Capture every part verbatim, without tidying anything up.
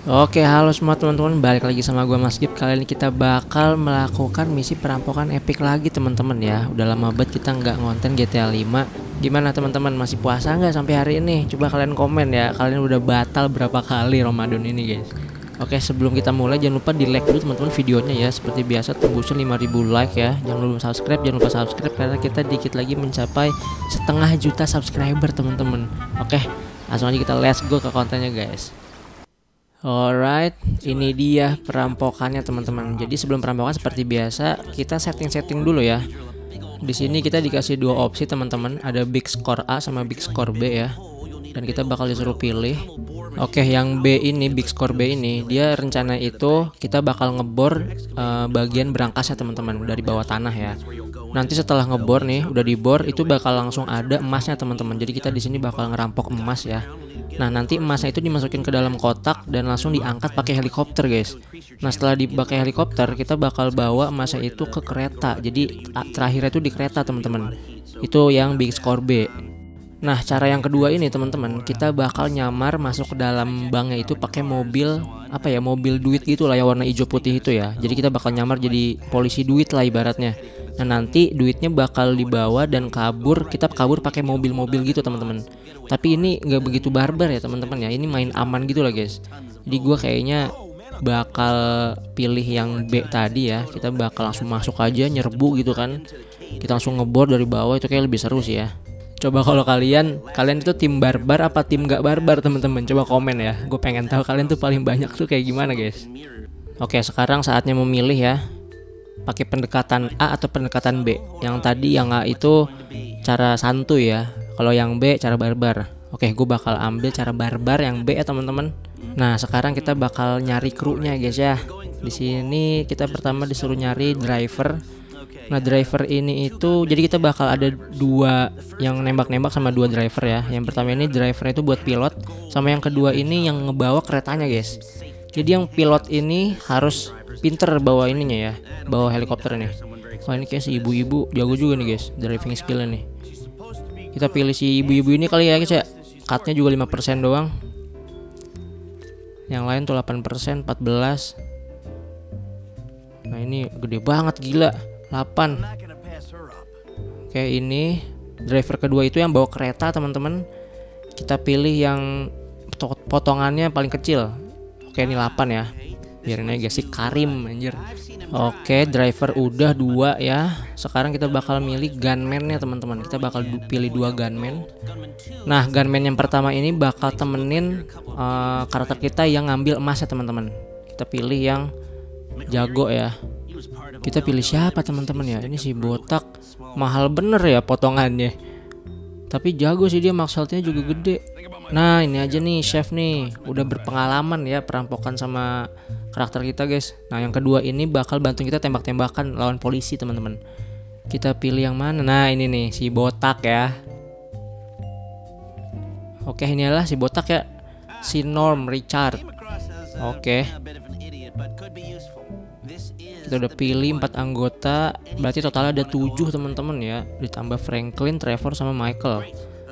Oke, halo semua teman-teman, balik lagi sama gue Mas Gip. Kali ini kita bakal melakukan misi perampokan epic lagi teman-teman ya. Udah lama banget kita nggak ngonten G T A lima. Gimana teman-teman, masih puasa nggak sampai hari ini? Coba kalian komen ya, kalian udah batal berapa kali Ramadan ini guys. Oke, sebelum kita mulai jangan lupa di like dulu teman-teman videonya ya. Seperti biasa tembusin lima ribu like ya. Jangan lupa subscribe, jangan lupa subscribe karena kita dikit lagi mencapai setengah juta subscriber teman-teman. Oke, langsung aja kita let's go ke kontennya guys. Alright, ini dia perampokannya teman-teman. Jadi sebelum perampokan seperti biasa kita setting-setting dulu ya. Di sini kita dikasih dua opsi teman-teman, ada big score A sama big score B ya. Dan kita bakal disuruh pilih. Oke, yang B ini, big score B ini, dia rencana itu kita bakal ngebor uh, bagian berangkas ya teman-teman, dari bawah tanah ya. Nanti setelah ngebor nih, udah dibor, itu bakal langsung ada emasnya teman-teman. Jadi kita di sini bakal ngerampok emas ya. Nah, nanti emasnya itu dimasukin ke dalam kotak dan langsung diangkat pakai helikopter guys. Nah, setelah dipakai helikopter kita bakal bawa emasnya itu ke kereta. Jadi terakhirnya itu di kereta teman-teman. Itu yang big score B. Nah, cara yang kedua ini teman-teman, kita bakal nyamar masuk ke dalam banknya itu pakai mobil apa ya, mobil duit gitu lah ya, warna hijau putih itu ya. Jadi kita bakal nyamar jadi polisi duit lah ibaratnya. Nah, nanti duitnya bakal dibawa dan kabur, kita kabur pakai mobil-mobil gitu teman-teman. Tapi ini nggak begitu barbar ya teman-teman ya, ini main aman gitu lah guys. Jadi gue kayaknya bakal pilih yang B tadi ya. Kita bakal langsung masuk aja, nyerbu gitu kan. Kita langsung ngebor dari bawah, itu kayak lebih seru sih ya. Coba kalau kalian, kalian itu tim barbar apa tim gak barbar teman-teman? Coba komen ya. Gue pengen tahu kalian tuh paling banyak tuh kayak gimana guys. Oke, sekarang saatnya memilih ya. Pakai pendekatan A atau pendekatan B. Yang tadi yang A itu cara santuy ya. Kalau yang B cara barbar. Oke, gue bakal ambil cara barbar yang B ya teman-teman. Nah, sekarang kita bakal nyari krunya guys ya. Di sini kita pertama disuruh nyari driver. Nah, driver ini itu jadi kita bakal ada dua yang nembak-nembak sama dua driver ya. Yang pertama ini drivernya itu buat pilot, sama yang kedua ini yang ngebawa keretanya guys. Jadi yang pilot ini harus pinter bawa ininya ya, bawa helikopter nih. Wah, ini kayak si ibu-ibu jago juga nih guys, driving skillnya nih. Kita pilih si ibu-ibu ini kali ya guys ya. Cutnya juga lima persen doang. Yang lain tuh delapan persen, empat belas. Nah, ini gede banget gila. delapan. Oke, ini driver kedua itu yang bawa kereta teman-teman. Kita pilih yang potongannya paling kecil. Oke, ini delapan ya. Biarin aja si Karim anjir. Oke, driver udah dua ya. Sekarang kita bakal milih gunman-nya teman-teman. Kita bakal pilih dua gunman. Nah, gunman yang pertama ini bakal temenin uh, karakter kita yang ngambil emasnya teman-teman. Kita pilih yang jago ya. Kita pilih siapa teman-teman ya? Ini si botak, mahal bener ya potongannya. Tapi jago sih dia, maksudnya juga gede. Nah, ini aja nih chef nih, udah berpengalaman ya perampokan sama karakter kita guys. Nah, yang kedua ini bakal bantu kita tembak-tembakan lawan polisi teman-teman. Kita pilih yang mana? Nah, ini nih si botak ya. Oke, ini adalah si botak ya, si Norm Richard. Oke. Kita udah pilih empat anggota, berarti totalnya ada tujuh teman-teman ya, ditambah Franklin, Trevor sama Michael.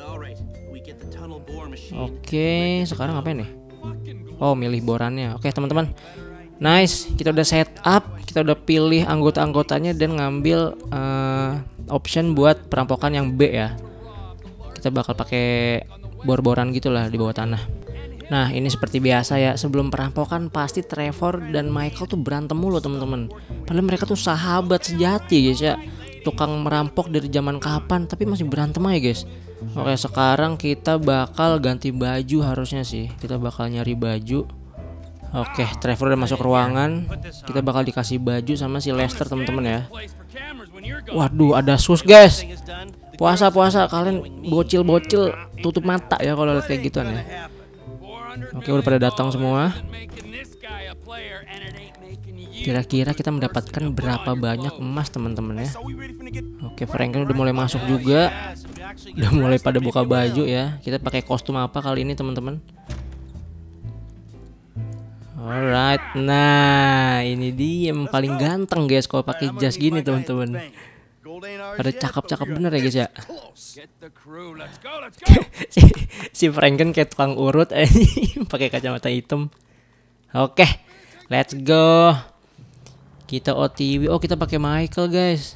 Oke, sekarang apa nih? Oh, milih borannya. Oke teman-teman, nice, kita udah set up, kita udah pilih anggota-anggotanya dan ngambil uh, option buat perampokan yang B ya. Kita bakal pakai bor-boran gitulah di bawah tanah. Nah, ini seperti biasa ya, sebelum perampokan pasti Trevor dan Michael tuh berantem mulu teman-teman. Padahal mereka tuh sahabat sejati guys ya. Tukang merampok dari zaman kapan tapi masih berantem aja guys. Oke, sekarang kita bakal ganti baju harusnya sih. Kita bakal nyari baju. Oke, Trevor udah masuk ruangan. Kita bakal dikasih baju sama si Lester teman-teman ya. Waduh, ada sus guys. Puasa-puasa kalian bocil-bocil tutup mata ya kalau lihat kayak gituan ya. Oke, udah pada datang semua. Kira-kira kita mendapatkan berapa banyak emas teman-teman ya. Oke, Franklin udah mulai masuk juga. Udah mulai pada buka baju ya. Kita pakai kostum apa kali ini teman-teman? Alright, nah ini dia yang paling ganteng guys kalau pakai jas gini teman-teman. Pada cakep-cakep bener ya guys ya. si, si Franken kayak tukang urut eh pakai kacamata hitam. Oke, let's go. Kita O T W. Oh, kita pakai Michael, guys.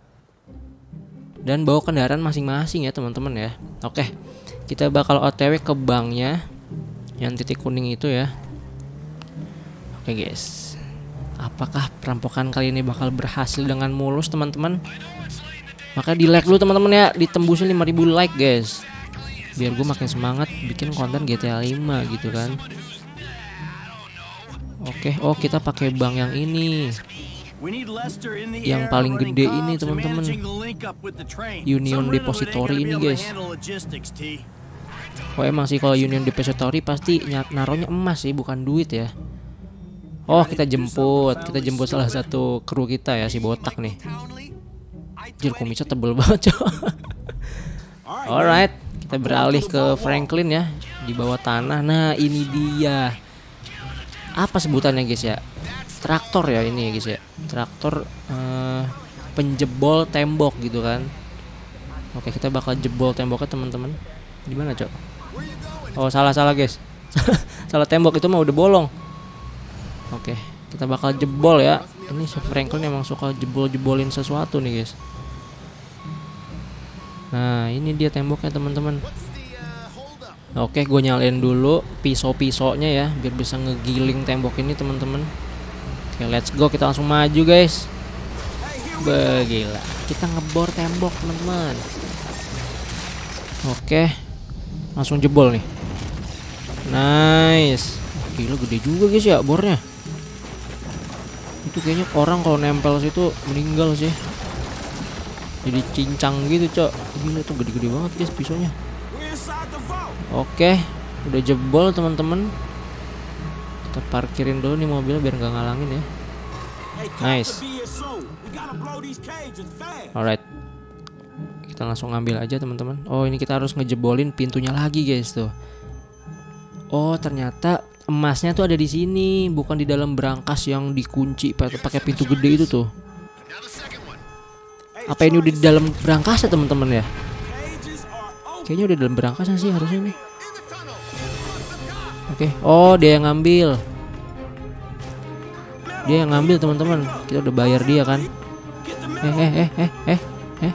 Dan bawa kendaraan masing-masing ya, teman-teman ya. Oke. Kita bakal O T W ke banknya yang titik kuning itu ya. Oke, guys. Apakah perampokan kali ini bakal berhasil dengan mulus, teman-teman? Makanya di like dulu, teman-teman ya. Ditembusin lima ribu like, guys. Biar gue makin semangat bikin konten G T A lima gitu kan. Oke, oh kita pakai bank yang ini, yang paling gede ini teman-teman, Union Depository ini guys. Oh emang sih kalau Union Depository pasti naruhnya emas sih, bukan duit ya. Oh kita jemput, kita jemput salah satu kru kita ya, si botak nih. Jir kumisnya tebel banget coy. Alright, kita beralih ke Franklin ya, di bawah tanah. Nah ini dia. Apa sebutannya guys ya? Traktor ya ini ya guys ya. Traktor uh, penjebol tembok gitu kan. Oke kita bakal jebol temboknya teman-teman. Di mana cok? Oh salah salah guys. Salah tembok, itu mah udah bolong. Oke kita bakal jebol ya. Ini si Franklin emang suka jebol-jebolin sesuatu nih guys. Nah ini dia temboknya teman-teman. Oke, gue nyalain dulu pisau-pisaunya ya, biar bisa ngegiling tembok ini teman-teman. Oke, let's go, kita langsung maju guys. Begila, kita ngebor tembok teman-teman. Oke, langsung jebol nih. Nice. Gila gede juga guys ya bornya. Itu kayaknya orang kalau nempel situ meninggal sih. Jadi cincang gitu cok. Gila tuh gede-gede banget guys pisaunya. Oke, udah jebol teman-teman. Kita parkirin dulu nih mobil biar nggak ngalangin ya. Nice. Alright, kita langsung ngambil aja teman-teman. Oh ini kita harus ngejebolin pintunya lagi guys tuh. Oh ternyata emasnya tuh ada di sini, bukan di dalam brankas yang dikunci pakai pintu gede itu tuh. Apa ini udah di dalam brankas ya teman-teman ya? Kayaknya udah dalam berangkasan sih harusnya nih. Oke, okay. Oh dia yang ngambil. Dia yang ngambil teman-teman. Kita udah bayar dia kan. Eh eh eh eh eh eh.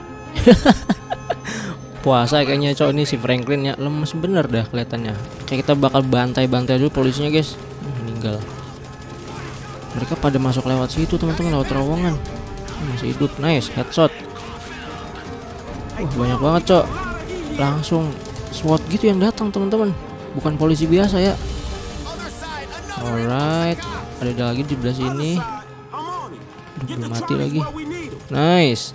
Puasa kayaknya cowok ini si Franklin ya, lemes bener dah kelihatannya. Kayak kita bakal bantai-bantai dulu polisinya guys. Meninggal. Mereka pada masuk lewat situ teman-teman, lewat terowongan. Masih hidup, nice headshot. Wah banyak banget cok. Langsung SWAT gitu yang datang teman-teman, bukan polisi biasa ya. Alright, ada lagi di sebelah sini. Duh, belum mati lagi. Nice.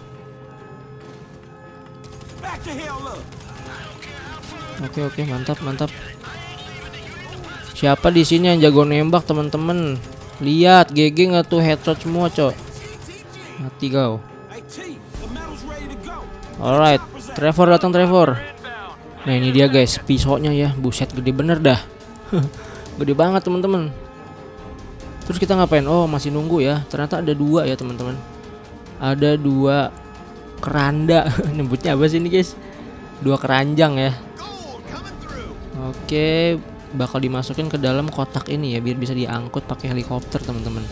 Oke oke mantap mantap. Siapa di sini yang jago nembak teman-teman? Lihat G G nggak tuh, headshot semua cok. Mati kau. Alright, Trevor datang Trevor. Nah ini dia guys pisaunya ya, buset gede bener dah. Gede banget teman-teman. Terus kita ngapain? Oh masih nunggu ya. Ternyata ada dua ya teman-teman. Ada dua keranda. Nyebutnya apa sih ini guys? Dua keranjang ya. Oke, bakal dimasukin ke dalam kotak ini ya, biar bisa diangkut pakai helikopter teman-teman.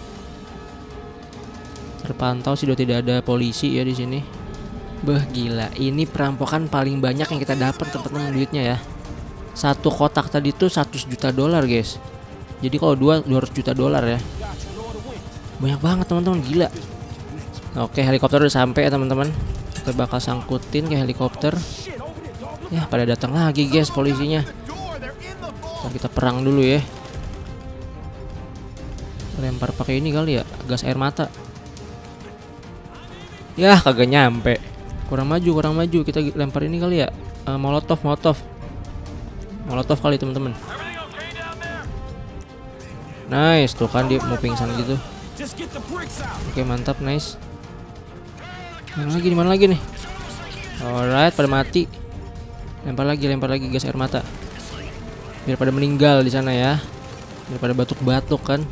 Terpantau sudah tidak ada polisi ya di sini. Beh gila, ini perampokan paling banyak yang kita dapat teman-teman duitnya ya. Satu kotak tadi tuh seratus juta dolar guys. Jadi kalau dua dua ratus juta dolar ya. Banyak banget teman-teman, gila. Oke helikopter udah sampai ya teman-teman. Kita bakal sangkutin ke helikopter. Ya pada datang lagi guys polisinya. Ntar kita perang dulu ya. Lempar pakai ini kali ya, gas air mata. Ya kagak nyampe. Kurang maju, kurang maju. Kita lempar ini kali ya, uh, molotov, molotov, molotov kali teman-teman. Nice, tuh kan dia mau pingsan gitu. Oke mantap, nice. Mana lagi, di mana lagi nih? Alright, pada mati. Lempar lagi, lempar lagi gas air mata. Biar pada meninggal di sana ya. Biar pada batuk-batuk kan.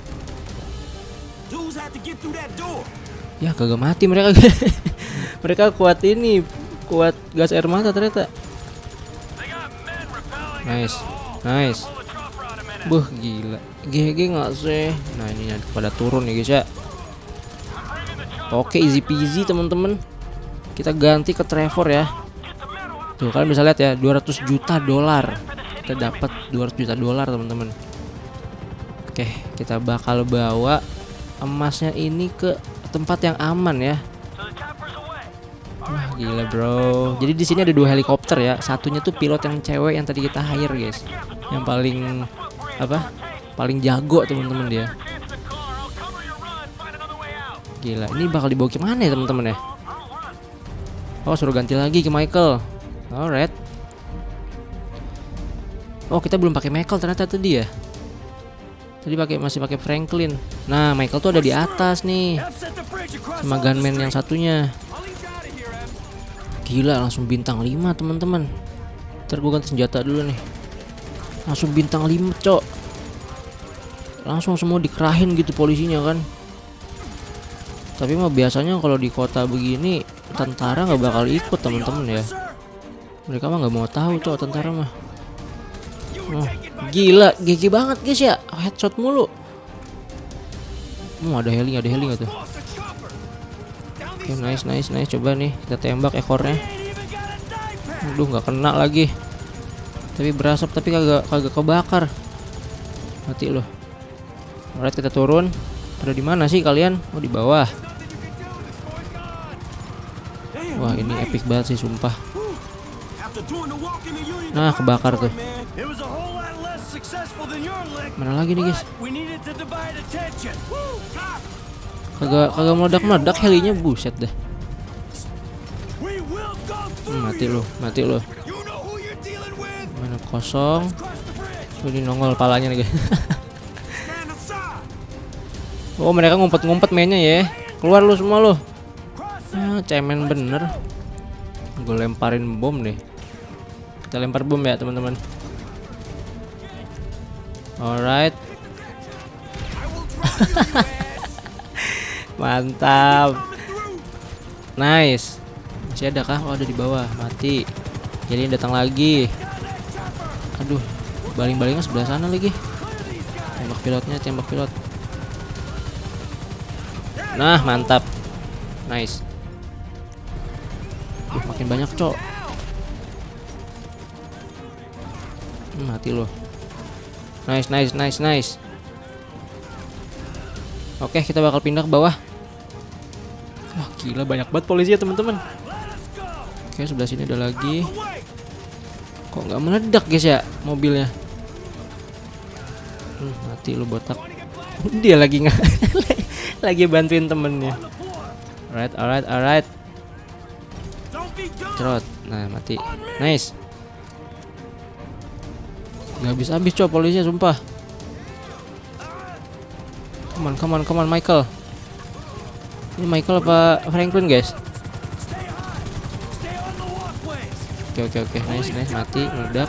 Ya kagak mati mereka. Mereka kuat ini, kuat gas air mata ternyata. Nice, nice. Buh gila. G G nggak sih? Nah ini pada turun nih guys ya. Oke, easy peasy teman-teman. Kita ganti ke Trevor ya. Tuh kalian bisa lihat ya, dua ratus juta dolar. Kita dapat dua ratus juta dolar teman-teman. Oke, kita bakal bawa emasnya ini ke tempat yang aman ya. Wah gila bro. Jadi di sini ada dua helikopter ya. Satunya tuh pilot yang cewek yang tadi kita hire guys. Yang paling apa? Paling jago teman-teman dia. Gila. Ini bakal dibawa kemana ya teman-teman ya? Oh suruh ganti lagi ke Michael. Alright. Oh kita belum pakai Michael ternyata tadi ya. Tadi pakai masih pakai Franklin. Nah Michael tuh ada di atas nih. Sama gunman yang satunya. Gila langsung bintang lima teman-teman. Ntar gue ganti senjata dulu nih. Langsung bintang lima cok. Langsung semua dikerahin gitu polisinya kan. Tapi mah biasanya kalau di kota begini tentara nggak bakal ikut teman-teman ya. Mereka mah nggak mau tahu cok tentara mah. Oh, gila G G banget guys ya. Headshot mulu. Oh, ada heli ada heli nggak tuh? Oke okay, nice nice nice. Coba nih kita tembak ekornya. Aduh nggak kena lagi. Tapi berasap tapi kagak kagak kebakar. Mati loh. Alright kita turun. Ada di mana sih kalian? Oh di bawah. Wah ini epic banget sih sumpah. Nah kebakar tuh. Mana lagi nih guys? Kagak kagak meledak-meledak helinya, buset dah. Hmm, mati lo, mati lo. Mana kosong. Ini nongol palanya nih guys. Oh mereka ngumpet-ngumpet mainnya ya. Keluar lu semua lo. Ah, cemen bener. Gue lemparin bom deh. Kita lempar bom ya teman-teman. Alright. Mantap. Nice. Masih ada kah? Oh ada di bawah. Mati. Jadi datang lagi. Aduh. Baling-balingnya sebelah sana lagi. Tembak pilotnya, tembak pilot. Nah mantap. Nice. Uh, makin banyak cok. Hmm, mati loh. Nice nice nice nice. Oke kita bakal pindah ke bawah. Wah gila banyak banget polisi ya teman-teman. Oke sebelah sini ada lagi. Kok nggak meledak guys ya mobilnya? Hmm, mati lu botak. Dia lagi nggak lagi bantuin temennya. Alright alright alright. Cerot. Nah mati. Nice. Gak habis-habis cow polisinya sumpah. Come on, come on, come on Michael. Ini Michael apa Franklin guys? Oke oke oke, nice nice mati, meledak.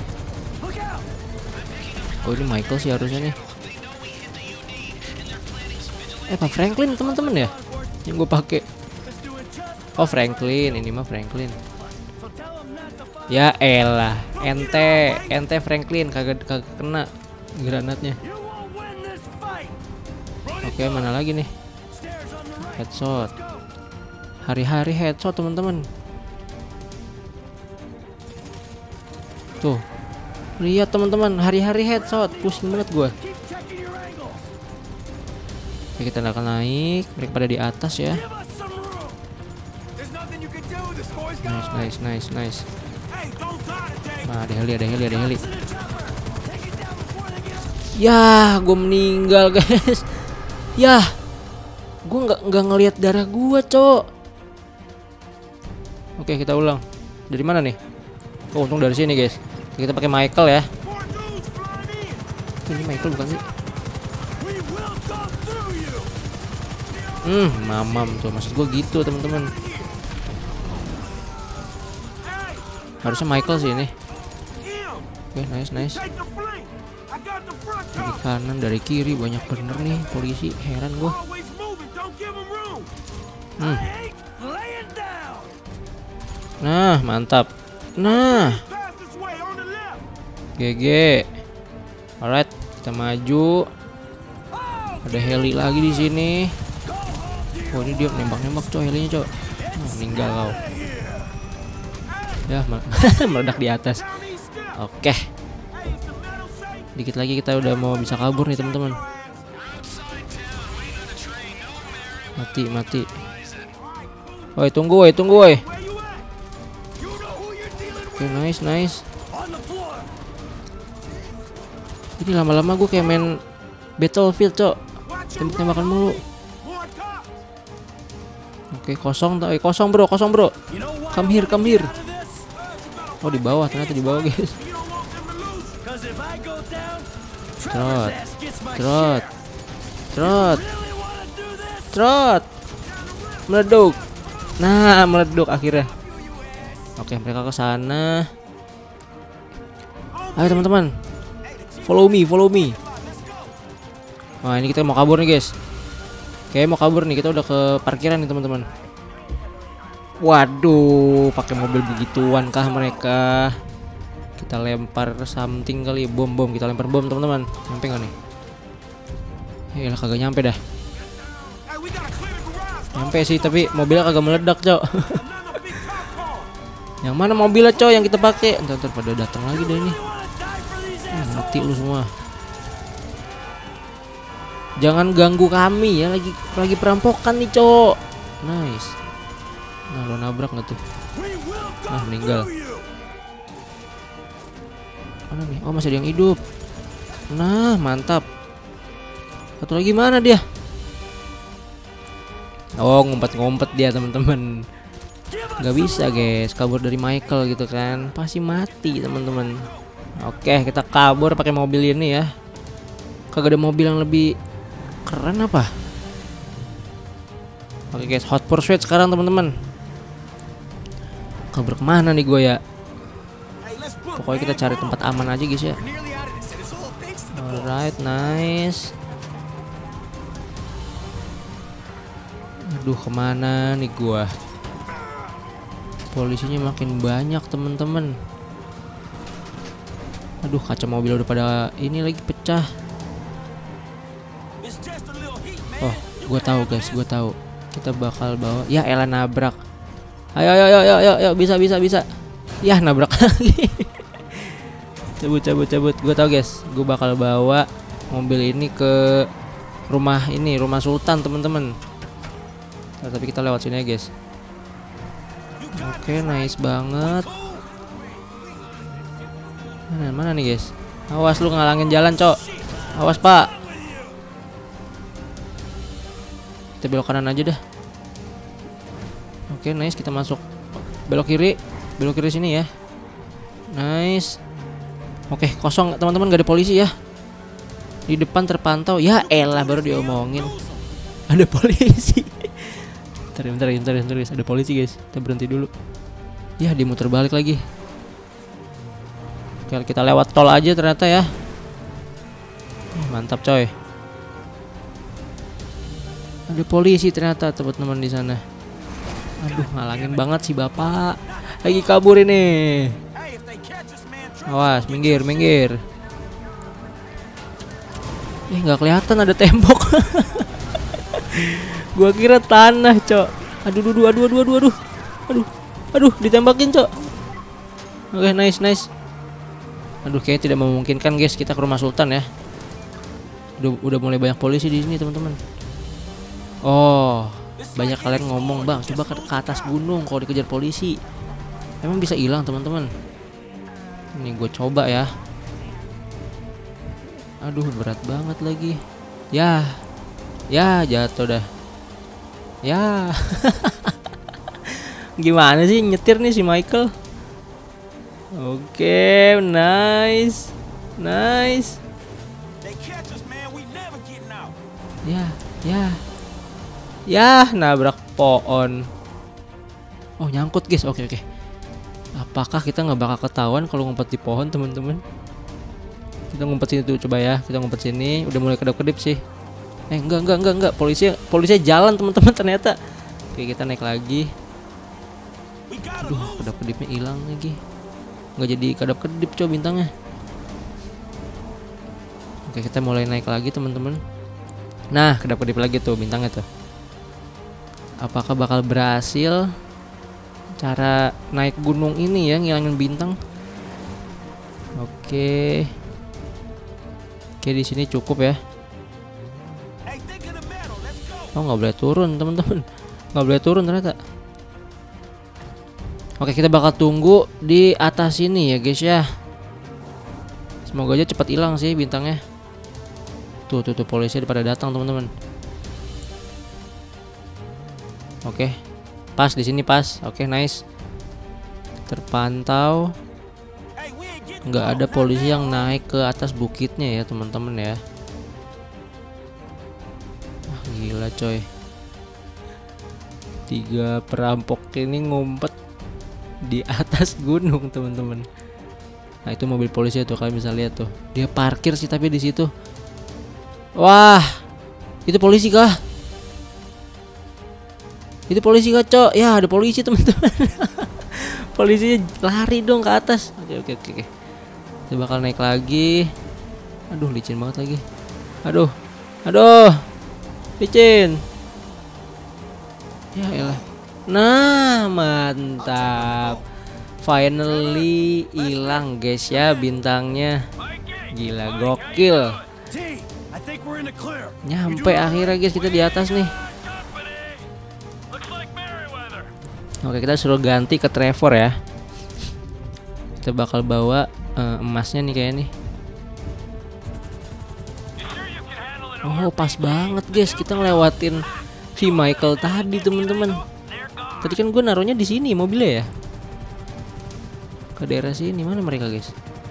Oh ini Michael sih harusnya nih. Eh apa Franklin teman-teman ya? Yang gue pakai. Oh Franklin, ini mah Franklin. Ya elah, ente, ente Franklin kagak kagak kena granatnya. Oke mana lagi nih? Headshot. Hari-hari headshot teman-teman. Tuh, lihat teman-teman, hari-hari headshot, pusing banget gua. Oke kita akan naik, mereka pada di atas ya. Nice nice nice nice. Nah, ada heli, ada heli, ada heli. Ya, gue meninggal guys. Ya, gue nggak nggak ngelihat darah gue, cok. Oke, kita ulang. Dari mana nih? Oh, untung dari sini guys. Kita pakai Michael ya. Ini Michael bukan sih? Hmm, mamam tuh. Maksud gue gitu teman-teman. Harusnya Michael sih ini. Oke, okay, nice nice. Dari kanan, dari kiri banyak bener nih polisi. Heran gua. Hmm. Nah, mantap. Nah. G G. Alright, Kita maju. Ada heli lagi di sini. Oh, ini dia nembak-nembak coy, helinya coy. Oh, meninggal kau. Ya, meledak di atas. Oke. Dikit lagi kita udah mau bisa kabur nih teman-teman. Mati, mati. Woi, tunggu woi, tunggu woi. Oke, nice, nice. Ini lama-lama gue kayak main Battlefield, cok. Tembak-tembakan mulu. Oke, kosong, eh kosong bro, kosong bro. Come here, come here. Oh, di bawah, ternyata di bawah guys. Trot, trot, trot, trot. Meleduk. Nah, meleduk akhirnya. Oke, mereka ke sana. Ayo teman-teman, follow me, follow me. Wah, ini kita mau kabur nih guys. Kayak mau kabur nih, kita udah ke parkiran nih teman-teman. Waduh, pakai mobil begituan kah mereka? Kita lempar something kali, bom-bom. Kita lempar bom teman-teman. Nyampe nggak nih? Yalah, kagak nyampe dah. Nyampe sih, tapi mobilnya kagak meledak, cok. Yang mana mobilnya, cok, yang kita pakai? Ntar-ntar pada datang lagi deh ini. Ah, mati lu semua. Jangan ganggu kami ya, lagi lagi perampokan nih, cok. Nice. Nah, lo nabrak nggak tuh? Nah, meninggal. Mana nih? Oh, masih ada yang hidup. Nah, mantap. Satu lagi mana dia? Oh, ngumpet-ngumpet dia teman-teman. Gak bisa guys, kabur dari Michael gitu kan, pasti mati teman-teman. Oke, kita kabur pakai mobil ini ya. Kagak ada mobil yang lebih keren apa? Oke guys, hot pursuit sekarang teman-teman. Kabur kemana nih gue ya? Pokoknya kita cari tempat aman aja guys ya. Alright, nice. Aduh, kemana nih gua? Polisinya makin banyak temen-temen. Aduh, kaca mobil udah pada ini lagi pecah. Oh, gua tahu guys, gua tahu. Kita bakal bawa. Ya elah, nabrak. Ayo ayo ayo ayo ayo, bisa bisa bisa. Ya, nabrak lagi. Cabut cabut cabut. Gua tahu guys, gua bakal bawa mobil ini ke rumah ini, rumah Sultan temen-temen. Nah, tapi kita lewat sini ya guys. Oke, nice banget. Mana, mana nih guys? Awas lu ngalangin jalan, cok. Awas pak. Kita belok kanan aja dah. Oke, nice, kita masuk. Belok kiri, belok kiri sini ya. Nice. Oke, kosong teman-teman, gak ada polisi ya. Di depan terpantau. Ya elah, baru diomongin ada polisi. Bentar, bentar, bentar, bentar, guys. Ada polisi guys. Kita berhenti dulu. Ya, dia muter balik lagi. Oke, kita lewat tol aja ternyata ya. Mantap coy. Ada polisi ternyata teman-teman di sana. Aduh, ngalangin banget sih bapak. Lagi kabur ini. Awas, minggir, minggir. Eh, nggak kelihatan ada tembok. Gua kira tanah, cok. Aduh, aduh, aduh, aduh, aduh, aduh, aduh, aduh, ditembakin, cok. Oke, nice, nice. Aduh, kayaknya tidak memungkinkan, guys. Kita ke rumah Sultan ya. Udah, udah mulai banyak polisi di sini, teman-teman. Oh, banyak kalian ngomong, bang, coba ke, ke atas gunung kalau dikejar polisi. Emang bisa hilang, teman-teman. Ini gue coba ya. Aduh, berat banget lagi. Ya, ya jatuh dah. Ya. Gimana sih nyetir nih si Michael? Oke, nice. Nice. Ya, ya. Ya, nabrak pohon. Oh, nyangkut guys. Oke, oke. Apakah kita nggak bakal ketahuan kalau ngumpet di pohon, teman-teman? Kita ngumpet sini tuh, coba ya. Kita ngumpet sini. Udah mulai kedap-kedip sih. Eh, enggak, enggak, enggak, enggak. Polisi, polisi jalan, teman-teman, ternyata. Oke, kita naik lagi. Aduh, kedap-kedipnya hilang lagi. Nggak jadi kedap-kedip, coba bintangnya. Oke, kita mulai naik lagi teman-teman. Nah, kedap-kedip lagi tuh bintangnya tuh. Apakah bakal berhasil cara naik gunung ini ya, ngilangin bintang? Oke. Oke, di sini cukup ya. Oh, nggak boleh turun teman-teman. Nggak boleh turun ternyata. Oke, kita bakal tunggu di atas sini ya guys ya. Semoga aja cepat hilang sih bintangnya. Tuh, tuh, tuh polisi pada datang teman-teman. Oke, pas di sini pas. Oke, nice. Terpantau. Nggak ada polisi yang naik ke atas bukitnya ya teman-teman ya. Wah, gila coy. Tiga perampok ini ngumpet di atas gunung teman-teman. Nah, itu mobil polisi tuh, kalian bisa lihat tuh. Dia parkir sih tapi di situ. Wah, itu polisi kah? Itu polisi kah, Cok? Ya, ada polisi teman-teman. Polisi lari dong ke atas. Oke, oke, oke. Kita bakal naik lagi. Aduh, licin banget lagi. Aduh, aduh, licin. Ya elah. Nah, mantap. Finally hilang guys ya bintangnya. Gila, gokil. Nyampe akhirnya guys, kita di atas nih. Oke, kita suruh ganti ke Trevor ya. Kita bakal bawa uh, emasnya nih kayak nih. Oh, pas banget guys, kita ngelewatin si Michael tadi teman-teman. Tadi kan gue naruhnya di sini mobilnya ya. Ke daerah sini, mana mereka guys?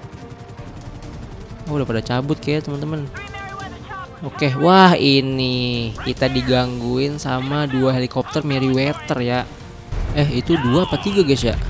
Oh, udah pada cabut kayak teman-teman. Oke, wah ini kita digangguin sama dua helikopter Merryweather ya. Eh, itu dua apa tiga guys ya?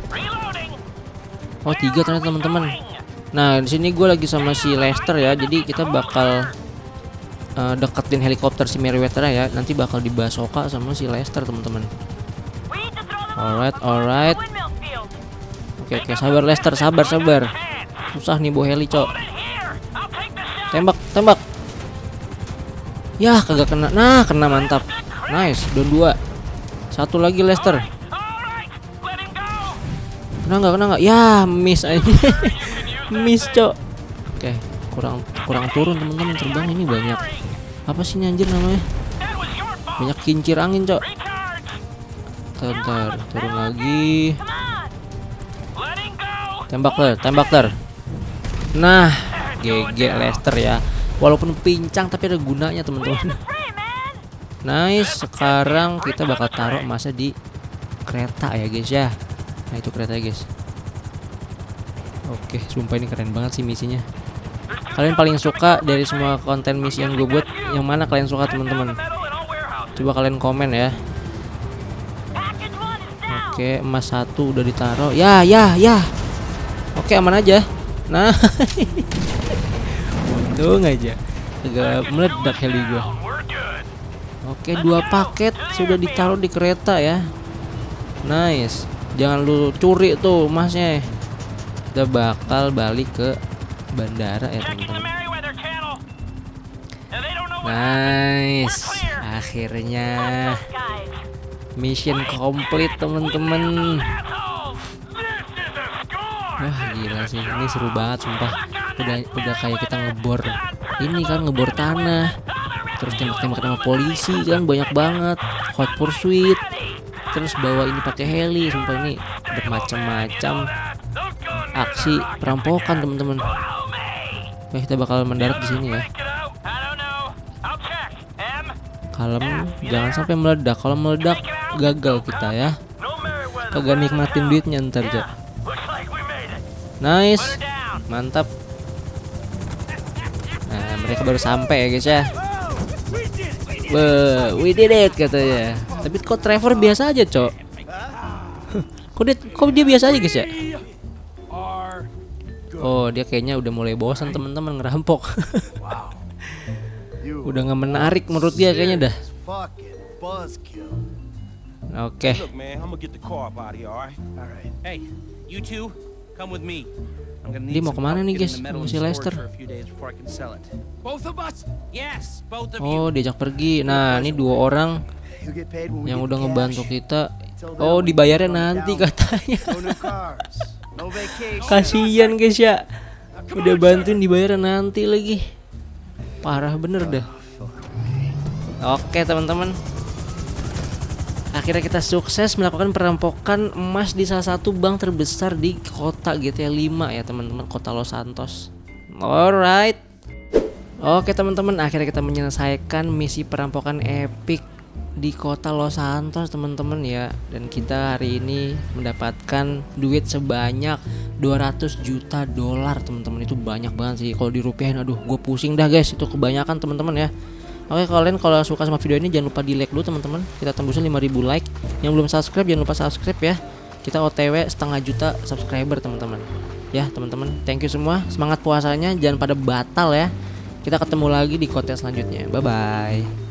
Oh, tiga ternyata teman-teman. Nah, di sini gue lagi sama si Lester ya. Jadi kita bakal uh, deketin helikopter si Merryweather ya. Nanti bakal dibasoka sama si Lester teman-teman. Alright, alright. Oke, oke, sabar Lester, sabar, sabar. Susah nih bawa heli, Cok. Tembak, tembak. Ya, kagak kena. Nah, kena, mantap. Nice, down dua. Satu lagi Lester. Kena nggak, kena nggak? Ya, miss aja. Miss, Cok. Oke, kurang kurang turun teman-teman, terbang ini banyak. Apa sih ini anjir namanya? Banyak kincir angin, Cok. Bentar, turun lagi. Tembak ter, tembak ter. Nah, G G Lester ya. Walaupun pincang tapi ada gunanya teman-teman. Nice, sekarang kita bakal taruh emasnya di kereta ya guys ya. Nah, itu kereta guys. Oke, sumpah ini keren banget sih misinya. Kalian paling suka dari semua konten misi yang gue buat, yang mana kalian suka teman-teman? Coba kalian komen ya. Oke, emas satu udah ditaruh. Ya, ya, ya. Oke, aman aja. Nah, untung aja agak meledak heli gua. Oke, dua paket sudah ditaruh di kereta ya. Nice. Jangan lu curi tuh emasnya. Kita bakal balik ke bandara ya teman-teman. Nice. Akhirnya mission complete teman-teman. Wah, gila sih, ini seru banget sumpah. Udah udah kayak kita ngebor ini kan, ngebor tanah. Terus tembak-tembak sama polisi kan banyak banget. Hot pursuit. Terus bawa ini pakai heli, sumpah ini bermacam-macam aksi perampokan teman-teman. Oke, kita bakal mendarat di sini ya. Kalem, jangan sampai meledak. Kalau meledak gagal kita ya. Kagak nikmatin duitnya ntar aja. Nice, mantap. Nah, mereka baru sampai ya guys ya. Wah, we did it katanya. Tapi kok Trevor biasa aja, Cok? Kok dia, kok dia biasa aja guys ya? Oh, dia kayaknya udah mulai bosan teman-teman ngerampok. Udah nggak menarik menurut dia kayaknya dah. Oke. Come with me. I'm gonna Dia need mau some kemana help nih getting guys? the metal in Si storage Lester. for a few days before I can sell it. Both of us? Yes, both of you. Oh, diajak pergi. Nah, ini dua orang You'll get paid when we yang get udah the ngebantu cash. kita. Till then, Oh, we dibayarnya can run nanti down. katanya. No new cars, no vacation. Kasian guys ya. Udah bantuin dibayar nanti lagi. Parah bener dah. Oke teman-teman, akhirnya kita sukses melakukan perampokan emas di salah satu bank terbesar di kota G T A lima ya teman-teman, kota Los Santos. Alright. Oke teman-teman, akhirnya kita menyelesaikan misi perampokan epic di kota Los Santos teman-teman ya. Dan kita hari ini mendapatkan duit sebanyak dua ratus juta dolar teman-teman. Itu banyak banget sih kalau dirupiahin. Aduh, gue pusing dah guys, itu kebanyakan teman-teman ya. Oke, kalian kalau suka sama video ini jangan lupa di like dulu teman-teman. Kita tembusin lima ribu like. Yang belum subscribe jangan lupa subscribe ya. Kita O T W setengah juta subscriber teman-teman. Ya teman-teman, thank you semua. Semangat puasanya, jangan pada batal ya. Kita ketemu lagi di konten selanjutnya. Bye bye.